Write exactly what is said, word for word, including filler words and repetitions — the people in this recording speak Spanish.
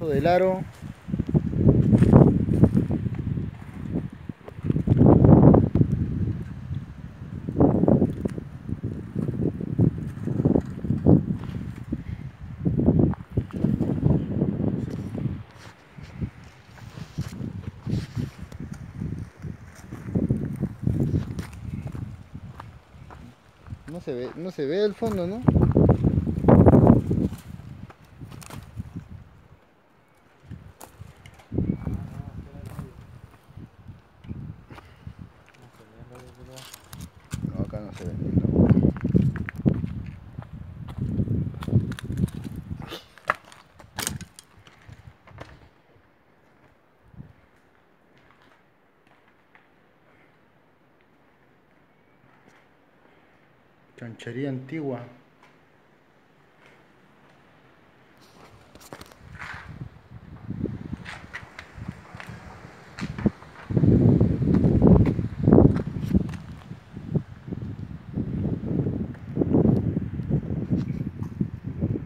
Del aro. No se ve, no se ve el fondo, ¿no? No, acá no se ve. No. Chanchería antigua.